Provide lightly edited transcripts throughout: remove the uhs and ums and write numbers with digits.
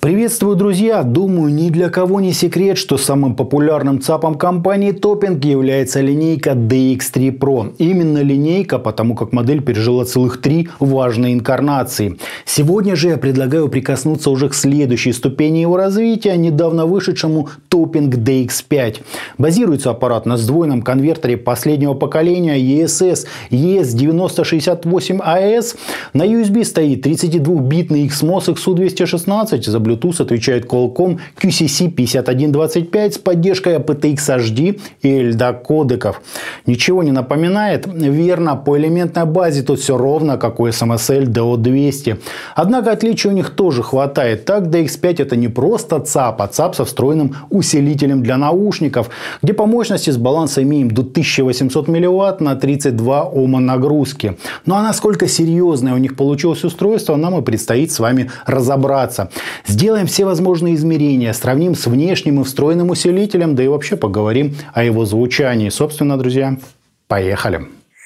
Приветствую, друзья! Думаю, ни для кого не секрет, что самым популярным ЦАПом компании Topping является линейка DX3 Pro. Именно линейка, потому как модель пережила целых 3 важные инкарнации. Сегодня же я предлагаю прикоснуться уже к следующей ступени его развития, недавно вышедшему Topping DX5. Базируется аппарат на сдвоенном конвертере последнего поколения ESS ES9068AS. На USB стоит 32-битный XMOS XU216, за Bluetooth отвечает Qualcomm QCC5125 с поддержкой aptX HD и LDAC кодеков. Ничего не напоминает? Верно, по элементной базе тут все ровно, как у SMSL DO200. Однако отличий у них тоже хватает. Так, DX5 это не просто ЦАП, а ЦАП со встроенным усилителем для наушников, где по мощности с баланса имеем до 1800 мВт на 32 Ома нагрузки. Ну а насколько серьезное у них получилось устройство, нам и предстоит с вами разобраться. Сделаем все возможные измерения, сравним с внешним и встроенным усилителем, да и вообще поговорим о его звучании. Собственно, друзья, поехали!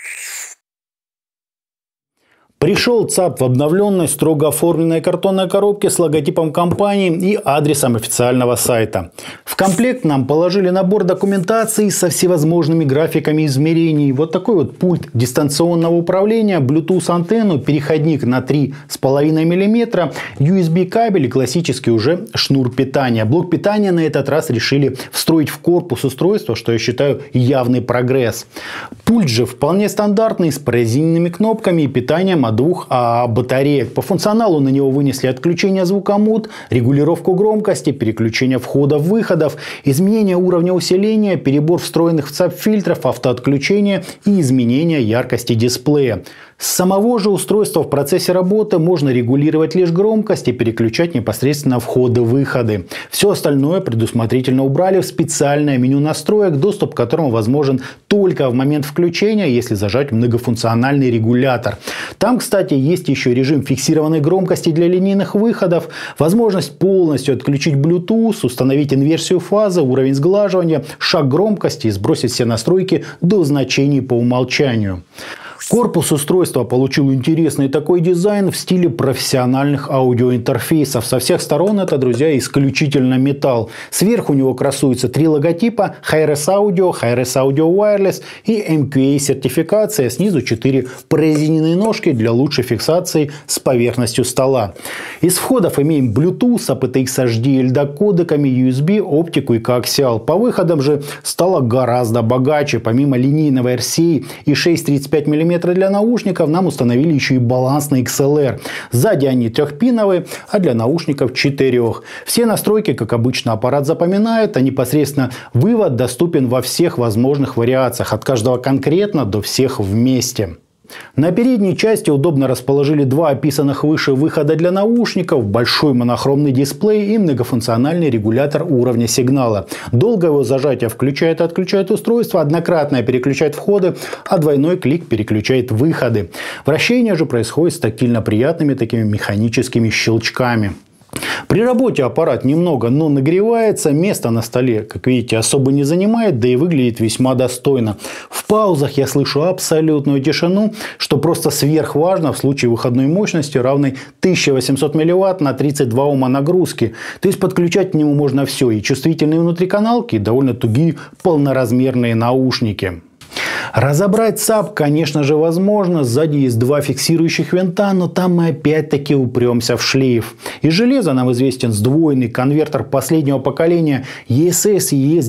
Пришел ЦАП в обновленной, строго оформленной картонной коробке с логотипом компании и адресом официального сайта. В комплект нам положили набор документации со всевозможными графиками измерений. Вот такой вот пульт дистанционного управления, Bluetooth антенну, переходник на 3,5 мм, USB кабель и классический уже шнур питания. Блок питания на этот раз решили встроить в корпус устройства, что я считаю явный прогресс. Пульт же вполне стандартный, с прорезиненными кнопками и питанием от 2 АА батареек. По функционалу на него вынесли отключение звукомод, регулировку громкости, переключение входов-выходов, изменение уровня усиления, перебор встроенных в ЦАП фильтров, автоотключение и изменение яркости дисплея. С самого же устройства в процессе работы можно регулировать лишь громкость и переключать непосредственно входы-выходы. Все остальное предусмотрительно убрали в специальное меню настроек, доступ к которому возможен только в момент включения, если зажать многофункциональный регулятор. Там, кстати, есть еще режим фиксированной громкости для линейных выходов, возможность полностью отключить Bluetooth, установить инверсию фазы, уровень сглаживания, шаг громкости и сбросить все настройки до значений по умолчанию. Корпус устройства получил интересный такой дизайн в стиле профессиональных аудиоинтерфейсов. Со всех сторон это, друзья, исключительно металл. Сверху у него красуются 3 логотипа: Hi-Res Audio, Hi-Res Audio Wireless и MQA сертификация. Снизу 4 прорезиненные ножки для лучшей фиксации с поверхностью стола. Из входов имеем Bluetooth, aptX HD, LDAC кодеками, USB, оптику и коаксиал. По выходам же стало гораздо богаче. Помимо линейного RCA и 6,35 мм для наушников, нам установили еще и балансный XLR. Сзади они 3-пиновые, а для наушников 4. Все настройки, как обычно, аппарат запоминает, а непосредственно вывод доступен во всех возможных вариациях, от каждого конкретно до всех вместе. На передней части удобно расположили 2 описанных выше выхода для наушников, большой монохромный дисплей и многофункциональный регулятор уровня сигнала. Долгое его зажатие включает и отключает устройство, однократное переключает входы, а двойной клик переключает выходы. Вращение же происходит с тактильно приятными такими механическими щелчками. При работе аппарат немного, но нагревается, место на столе, как видите, особо не занимает, да и выглядит весьма достойно. В паузах я слышу абсолютную тишину, что просто сверхважно в случае выходной мощности, равной 1800 мВт на 32 Ома нагрузки. То есть подключать к нему можно все, и чувствительные внутриканалки, и довольно тугие полноразмерные наушники. Разобрать ЦАП, конечно же, возможно. Сзади есть 2 фиксирующих винта, но там мы опять-таки упремся в шлейф. Из железа нам известен сдвоенный конвертер последнего поколения ESS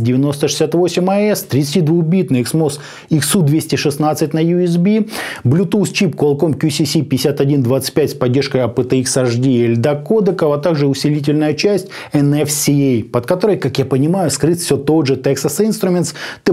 ES9068AS, 32-битный XMOS XU216 на USB, Bluetooth чип Qualcomm QCC5125 с поддержкой aptX HD и LDAC кодеков, а также усилительная часть NFC, под которой, как я понимаю, скрыт все тот же Texas Instruments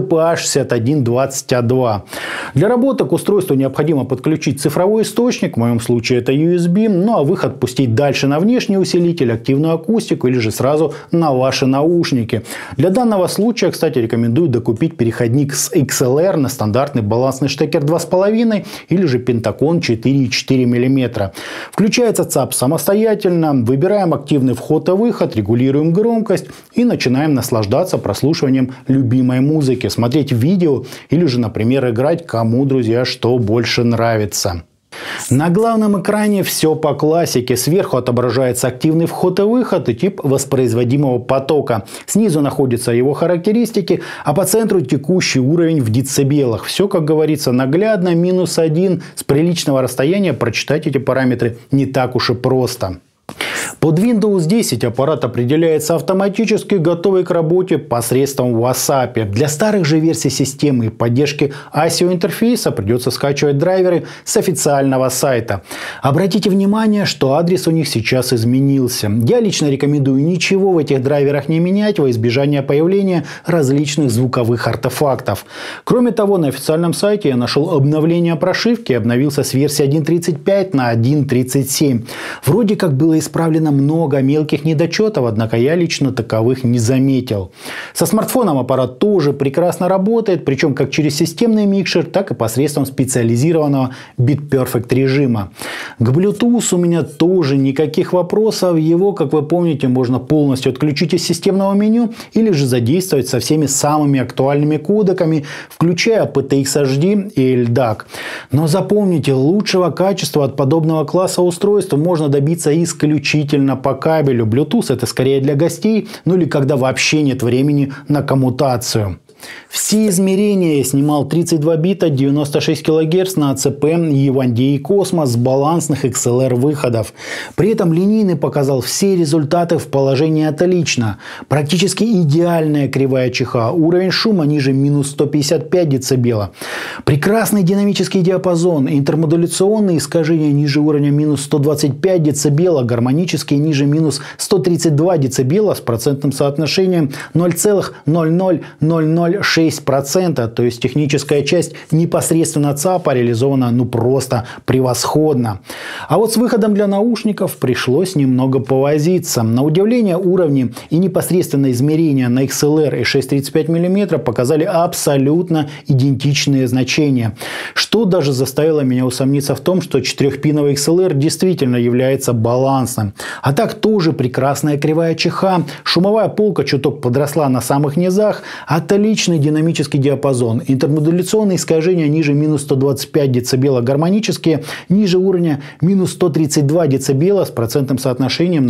TPA6120A2. Для работы к устройству необходимо подключить цифровой источник, в моем случае это USB, ну а выход пустить дальше на внешний усилитель, активную акустику или же сразу на ваши наушники. Для данного случая, кстати, рекомендую докупить переходник с XLR на стандартный балансный штекер 2,5 или же Pentagon 4,4 мм. Включается ЦАП самостоятельно, выбираем активный вход и выход, регулируем громкость и начинаем наслаждаться прослушиванием любимой музыки, смотреть видео или же, например, играть, кому, друзья, что больше нравится. На главном экране все по классике. Сверху отображается активный вход и выход и тип воспроизводимого потока. Снизу находятся его характеристики, а по центру текущий уровень в децибелах. Все, как говорится, наглядно. -1. С приличного расстояния прочитать эти параметры не так уж и просто. Под Windows 10 аппарат определяется автоматически, готовый к работе посредством WhatsApp. Для старых же версий системы и поддержки ASIO интерфейса придется скачивать драйверы с официального сайта. Обратите внимание, что адрес у них сейчас изменился. Я лично рекомендую ничего в этих драйверах не менять во избежание появления различных звуковых артефактов. Кроме того, на официальном сайте я нашел обновление прошивки и обновился с версии 1.35 на 1.37. Вроде как было исправлено много мелких недочетов, однако я лично таковых не заметил. Со смартфоном аппарат тоже прекрасно работает, причем как через системный микшер, так и посредством специализированного BitPerfect режима. К Bluetooth у меня тоже никаких вопросов. Его, как вы помните, можно полностью отключить из системного меню или же задействовать со всеми самыми актуальными кодеками, включая PTX HD и LDAC. Но запомните, лучшего качества от подобного класса устройств можно добиться исключительно по кабелю. Bluetooth это скорее для гостей, ну или когда вообще нет времени на коммутацию. Все измерения я снимал 32 бита 96 кГц на АЦП E1D Cosmos с балансных XLR выходов. При этом линейный показал все результаты в положении отлично. Практически идеальная кривая ЧХ. Уровень шума ниже -155 дБ. Прекрасный динамический диапазон. Интермодуляционные искажения ниже уровня -125 дБ. Гармонические ниже -132 дБ с процентным соотношением 0,00006%, то есть техническая часть непосредственно ЦАПа реализована просто превосходно. А вот с выходом для наушников пришлось немного повозиться. На удивление, уровни и непосредственно измерения на XLR и 6,35 мм показали абсолютно идентичные значения, что даже заставило меня усомниться в том, что 4-пиновый XLR действительно является балансным. А так тоже прекрасная кривая ЧХ, шумовая полка чуток подросла на самых низах, отличный динамический диапазон, интермодуляционные искажения ниже -125 дБ, гармонические ниже уровня -132 дБ с процентным соотношением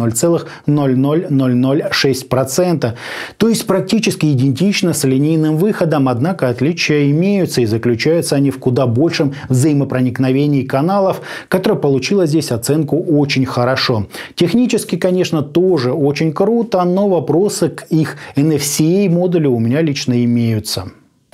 0,00006%. То есть практически идентично с линейным выходом, однако отличия имеются и заключаются они в куда большем взаимопроникновении каналов, которое получило здесь оценку очень хорошо. Технически, конечно, тоже очень круто, но вопросы к их NFC модулю у меня лично имеются.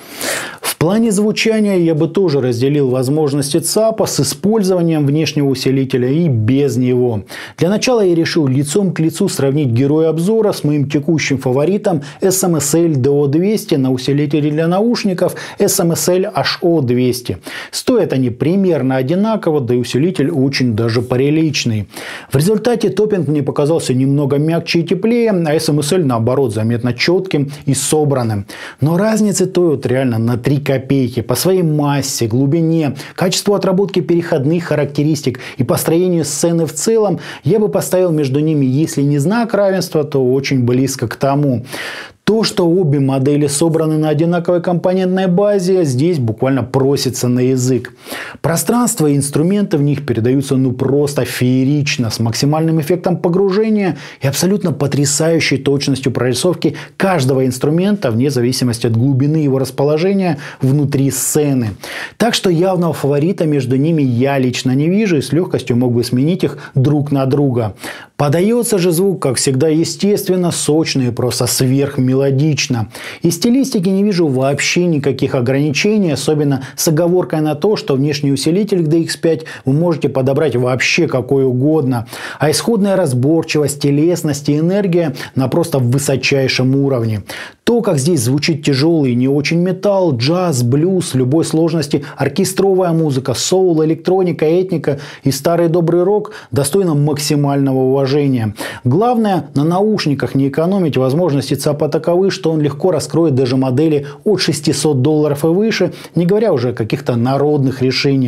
В плане звучания я бы тоже разделил возможности ЦАПа с использованием внешнего усилителя и без него. Для начала я решил лицом к лицу сравнить героя обзора с моим текущим фаворитом SMSL DO200 на усилителе для наушников SMSL HO200. Стоят они примерно одинаково, да и усилитель очень даже приличный. В результате топпинг мне показался немного мягче и теплее, а SMSL наоборот заметно четким и собранным. Но разницы то реально на 3 копейки по своей массе, глубине, качеству отработки переходных характеристик и построению сцены в целом я бы поставил между ними, если не знак равенства, то очень близко к тому. То, что обе модели собраны на одинаковой компонентной базе, здесь буквально просится на язык. Пространство и инструменты в них передаются просто феерично, с максимальным эффектом погружения и абсолютно потрясающей точностью прорисовки каждого инструмента вне зависимости от глубины его расположения внутри сцены. Так что явного фаворита между ними я лично не вижу и с легкостью мог бы сменить их друг на друга. Подается же звук, как всегда, естественно, сочно и просто сверхмелодично. И стилистики не вижу вообще никаких ограничений, особенно с оговоркой на то, что внешний усилитель к DX5 вы можете подобрать вообще какой угодно. А исходная разборчивость, телесность и энергия на просто высочайшем уровне. То, как здесь звучит тяжелый и не очень металл, джаз, блюз, любой сложности, оркестровая музыка, соул, электроника, этника и старый добрый рок достойно максимального уважения. Главное, на наушниках не экономить. Возможности ЦАПа таковы, что он легко раскроет даже модели от $600 и выше, не говоря уже о каких-то народных решениях.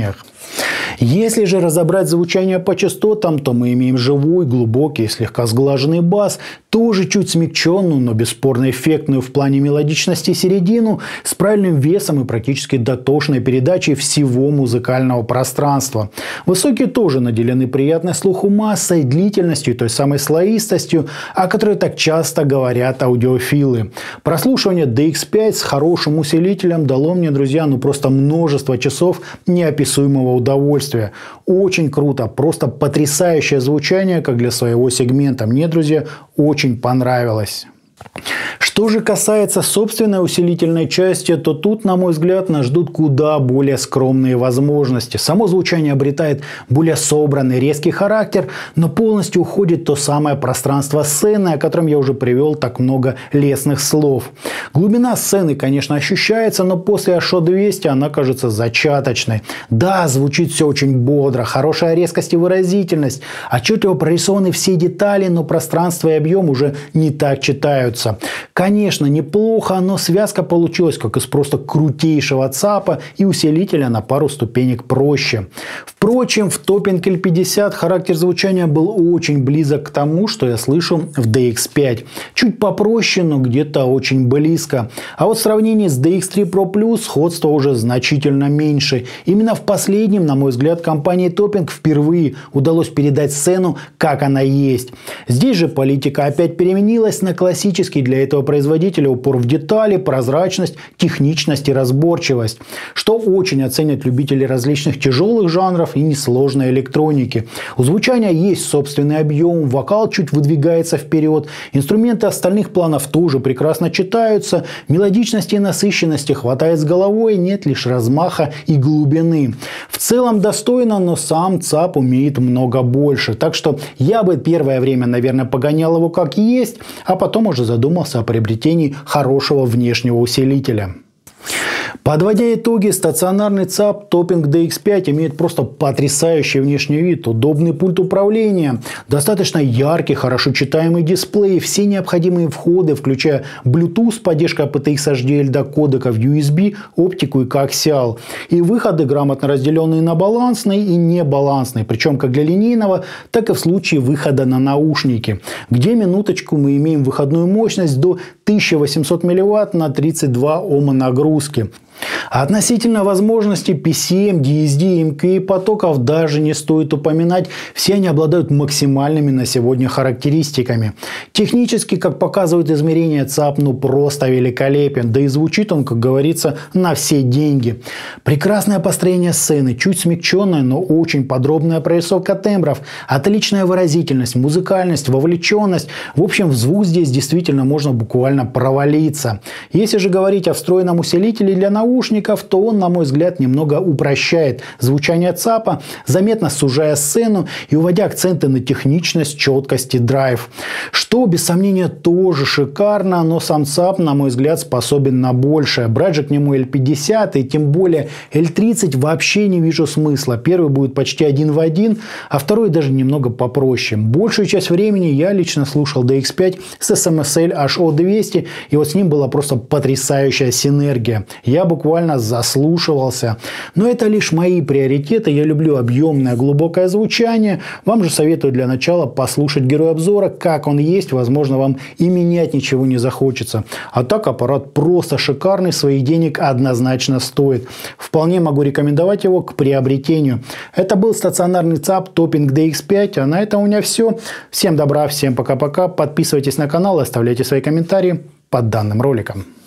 Если же разобрать звучание по частотам, то мы имеем живой, глубокий, слегка сглаженный бас, тоже чуть смягченную, но бесспорно эффектную в плане мелодичности середину, с правильным весом и практически дотошной передачей всего музыкального пространства. Высокие тоже наделены приятной слуху массой, длительностью и той самой слоистостью, о которой так часто говорят аудиофилы. Прослушивание DX5 с хорошим усилителем дало мне, друзья, просто множество часов неописуемого удовольствия. Очень круто, просто потрясающее звучание, как для своего сегмента. Мне, друзья, очень понравилось. Что же касается собственной усилительной части, то тут, на мой взгляд, нас ждут куда более скромные возможности. Само звучание обретает более собранный, резкий характер, но полностью уходит то самое пространство сцены, о котором я уже привел так много лестных слов. Глубина сцены, конечно, ощущается, но после Ashot 200 она кажется зачаточной. Да, звучит все очень бодро, хорошая резкость и выразительность, отчетливо прорисованы все детали, но пространство и объем уже не так читаются. Конечно, неплохо, но связка получилась как из просто крутейшего ЦАПа и усилителя на пару ступенек проще. Впрочем, в Topping L50 характер звучания был очень близок к тому, что я слышу в DX5. Чуть попроще, но где-то очень близко. А вот в сравнении с DX3 Pro Plus сходство уже значительно меньше. Именно в последнем, на мой взгляд, компании Topping впервые удалось передать сцену, как она есть. Здесь же политика опять переменилась на классический для этого производителя упор в детали, прозрачность, техничность и разборчивость, что очень оценят любители различных тяжелых жанров и несложной электроники. У звучания есть собственный объем, вокал чуть выдвигается вперед, инструменты остальных планов тоже прекрасно читаются, мелодичности и насыщенности хватает с головой, нет лишь размаха и глубины. В целом достойно, но сам ЦАП умеет много больше, так что я бы первое время, наверное, погонял его как есть, а потом уже задумался о приобретении хорошего внешнего усилителя. Подводя итоги, стационарный ЦАП Topping DX5 имеет просто потрясающий внешний вид, удобный пульт управления, достаточно яркий, хорошо читаемый дисплей, все необходимые входы, включая Bluetooth с поддержкой aptX HDL до кодеков USB, оптику и коаксиал. И выходы грамотно разделенные на балансный и небалансный, причем как для линейного, так и в случае выхода на наушники, где, минуточку, мы имеем выходную мощность до 1800 мВт на 32 Ома нагрузки. Относительно возможностей PCM, DSD, MQA потоков даже не стоит упоминать. Все они обладают максимальными на сегодня характеристиками. Технически, как показывают измерения, ЦАП просто великолепен. Да и звучит он, как говорится, на все деньги. Прекрасное построение сцены, чуть смягченная, но очень подробная прорисовка тембров, отличная выразительность, музыкальность, вовлеченность. В общем, в звук здесь действительно можно буквально провалиться. Если же говорить о встроенном усилителе для наушников, то он, на мой взгляд, немного упрощает звучание ЦАПа, заметно сужая сцену и уводя акценты на техничность, четкость и драйв. Что, без сомнения, тоже шикарно, но сам ЦАП, на мой взгляд, способен на большее. Брать же к нему L50 и тем более L30 вообще не вижу смысла. Первый будет почти один в один, а второй даже немного попроще. Большую часть времени я лично слушал DX5 с SMSL Ashot 200, и вот с ним была просто потрясающая синергия. Я буквально заслушивался. Но это лишь мои приоритеты. Я люблю объемное, глубокое звучание. Вам же советую для начала послушать героя обзора, как он есть. Возможно, вам и менять ничего не захочется. А так аппарат просто шикарный, своих денег однозначно стоит. Вполне могу рекомендовать его к приобретению. Это был стационарный ЦАП Topping DX5. А на этом у меня все. Всем добра, всем пока-пока. Подписывайтесь на канал и оставляйте свои комментарии под данным роликом.